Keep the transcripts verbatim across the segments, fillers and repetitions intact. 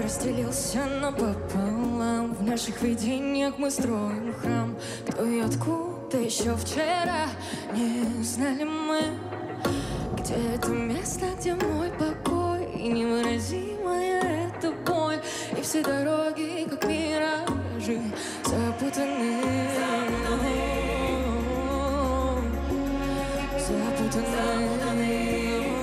разделился напополам. В наших видениях мы строим храм. Кто и откуда еще вчера не знали мы, где это место, где мой покой, и невыразимая эта боль. И все дороги, как миражи, запутаны, запутаны.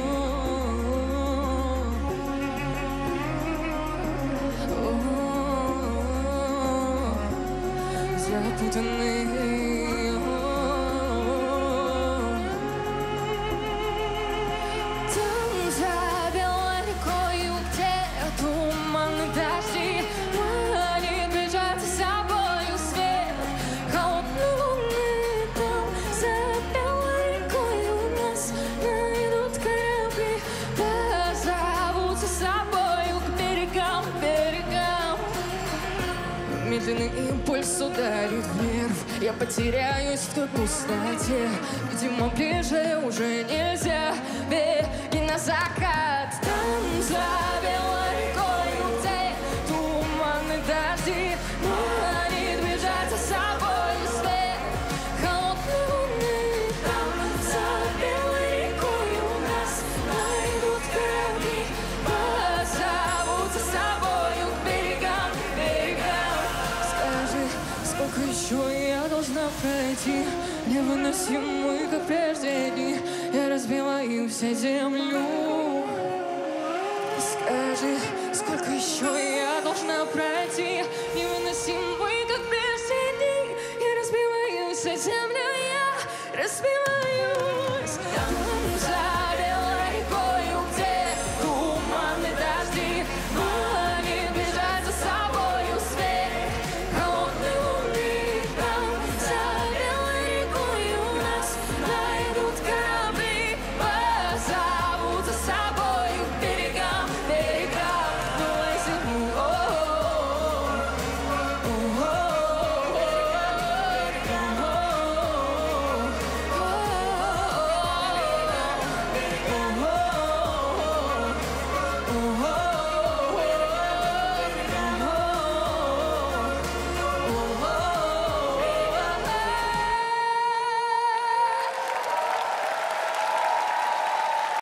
Запутаны. Там за белой рекою, где туман дожди, манит бежать за собою свет холодной луны. Там за белой рекою нас найдут корабли, позовут за собою к берегам, берегам. Медленный импульс ударит в нерв, я потеряюсь в той пустоте. Видимо, ближе уже нельзя, беги на закат. Там за белой рекой, где туман и дожди, манит бежать за собой свет холодной луны. Там за белой рекой нас найдут корабли, позовут за собою к берегам, берегам. Скажи, сколько еще я должна пройти, невыносимый, как прежде дни, я разбила им вся землю. Скажи, сколько еще я должна пройти, невыносимый.